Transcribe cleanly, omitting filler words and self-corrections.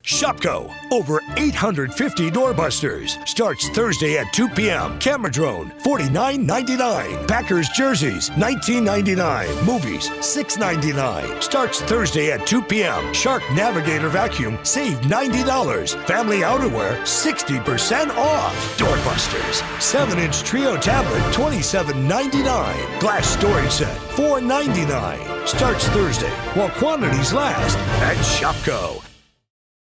Shopko, over 850 doorbusters. Starts Thursday at 2 p.m. Camera drone, $49.99. Packers jerseys, $19.99. Movies, $6.99. Starts Thursday at 2 p.m. Shark Navigator vacuum, save $90. Family outerwear, 60% off. Doorbusters, 7-inch trio tablet, $27.99. Glass storage set, $4.99. Starts Thursday while quantities last at Shopko.